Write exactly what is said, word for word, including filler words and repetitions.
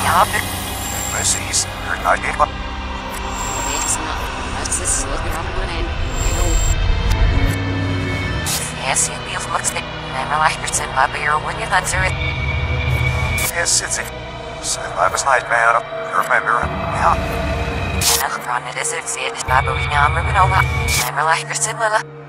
Abi. Precies, er gaat niet wat. Weet is not. What's this looking on one end? Yes, you'd be of looks that I'm like your sin, Bobby, or when you're not doing it. Yes, it's it. So I was night man. Remember? Yeah. أنا خبران الأزرق زيادة بابا وينام من أوضاع. I'm like your sin, Lila.